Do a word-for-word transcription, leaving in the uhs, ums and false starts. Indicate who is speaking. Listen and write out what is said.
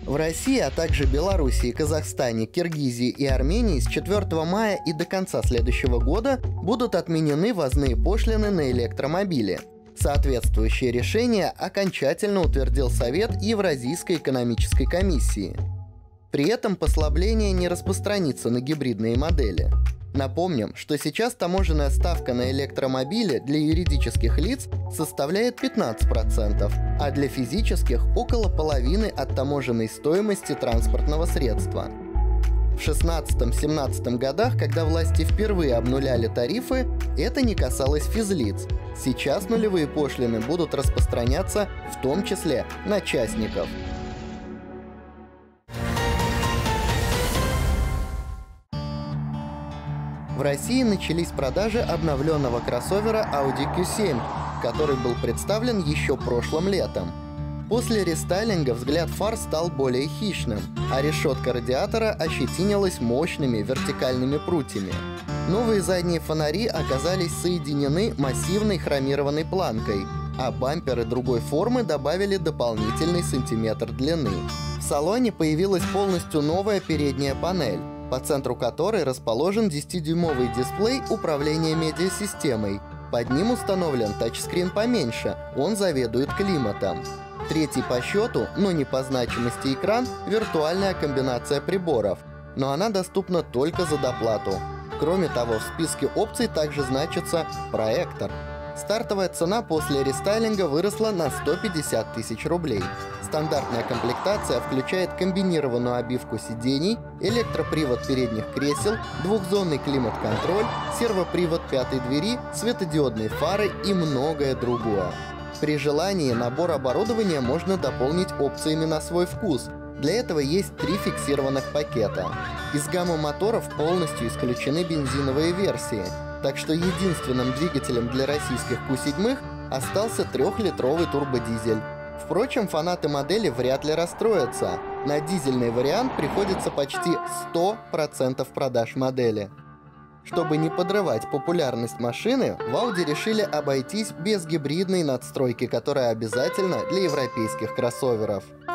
Speaker 1: В России, а также Беларуси, Казахстане, Киргизии и Армении с четвёртого мая и до конца следующего года будут отменены ввозные пошлины на электромобили. Соответствующее решение окончательно утвердил Совет Евразийской экономической комиссии. При этом послабление не распространится на гибридные модели. Напомним, что сейчас таможенная ставка на электромобили для юридических лиц составляет пятнадцать процентов, а для физических – около половины от таможенной стоимости транспортного средства. В шестнадцатом-семнадцатом годах, когда власти впервые обнуляли тарифы, это не касалось физлиц. Сейчас нулевые пошлины будут распространяться в том числе на частников. В России начались продажи обновленного кроссовера Audi кью семь, который был представлен еще прошлым летом. После рестайлинга взгляд фар стал более хищным, а решетка радиатора ощетинилась мощными вертикальными прутьями. Новые задние фонари оказались соединены массивной хромированной планкой, а бамперы другой формы добавили дополнительный сантиметр длины. В салоне появилась полностью новая передняя панель, по центру которой расположен десятидюймовый дисплей управления медиасистемой. Под ним установлен тачскрин поменьше, он заведует климатом. Третий по счету, но не по значимости экран – виртуальная комбинация приборов, но она доступна только за доплату. Кроме того, в списке опций также значится проектор. Стартовая цена после рестайлинга выросла на сто пятьдесят тысяч рублей. Стандартная комплектация включает комбинированную обивку сидений, электропривод передних кресел, двухзонный климат-контроль, сервопривод пятой двери, светодиодные фары и многое другое. При желании набор оборудования можно дополнить опциями на свой вкус. Для этого есть три фиксированных пакета. Из гаммы моторов полностью исключены бензиновые версии, так что единственным двигателем для российских кью семь остался трехлитровый турбодизель. Впрочем, фанаты модели вряд ли расстроятся. На дизельный вариант приходится почти сто процентов продаж модели. Чтобы не подрывать популярность машины, в Audi решили обойтись без гибридной надстройки, которая обязательна для европейских кроссоверов.